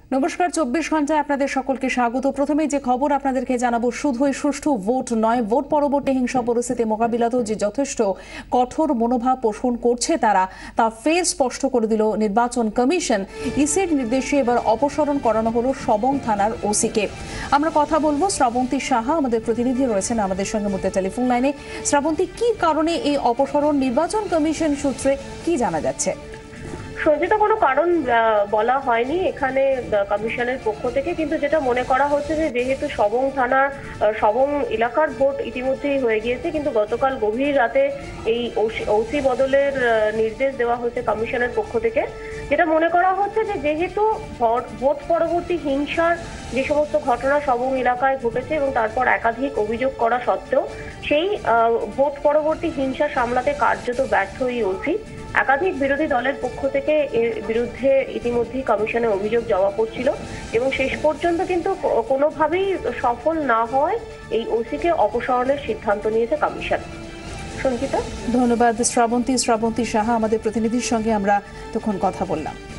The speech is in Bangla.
নমস্কার, ২৪ ঘন্টায় আপনাদের সকলকে স্বাগত। প্রথমেই যে খবর আপনাদেরকে জানাবো, শুধুই সুষ্ঠু ভোট নয়, ভোট পরবর্তী হিংসা পরিস্থিতি মোকাবিলাতেও যে যথেষ্ট কঠোর মনোভাব পোষণ করছে তারা, তা ফের স্পষ্ট করে দিল নির্বাচন কমিশন। ইসির নির্দেশে এবার অপসারণ করানো হলো সবং থানার ওসিকে। আমরা কথা বলবো শ্রাবন্তী সাহা, আমাদের প্রতিনিধি রয়েছেন আমাদের সঙ্গে মধ্যে টেলিফোন লাইনে। শ্রাবন্তী, কি কারণে এই অপসারণ, নির্বাচন কমিশন সূত্রে কি জানা যাচ্ছে? সঞ্চিতা, কোনো কারণ বলা হয়নি এখানে কমিশনের পক্ষ থেকে, কিন্তু যেটা মনে করা হচ্ছে যে যেহেতু সবং থানার সবং এলাকার ভোট ইতিমধ্যেই হয়ে গিয়েছে, কিন্তু গতকাল গভীর রাতে এই ওসি বদলের নির্দেশ দেওয়া হয়েছে কমিশনের পক্ষ থেকে। যেটা মনে করা হচ্ছে যে যেহেতু ভোট পরবর্তী হিংসার যে সমস্ত ঘটনা সবং এলাকায় ঘটেছে এবং তারপর একাধিক অভিযোগ করা সত্ত্বেও সেই ভোট পরবর্তী হিংসা সামলাতে কার্যত ব্যর্থ এই ওসি, একাধিক বিরোধী দলের পক্ষ থেকে এর বিরুদ্ধে ইতিমধ্যেই কমিশনে অভিযোগ জমা পড়ছিল এবং শেষ পর্যন্ত কিন্তু কোনোভাবেই সফল না হওয়ায় এই ওসিকে অপসারণের সিদ্ধান্ত নিয়েছে কমিশন। সঞ্চিতা, ধন্যবাদ শ্রাবন্তী সাহা, আমাদের প্রতিনিধির সঙ্গে আমরা তখন কথা বললাম।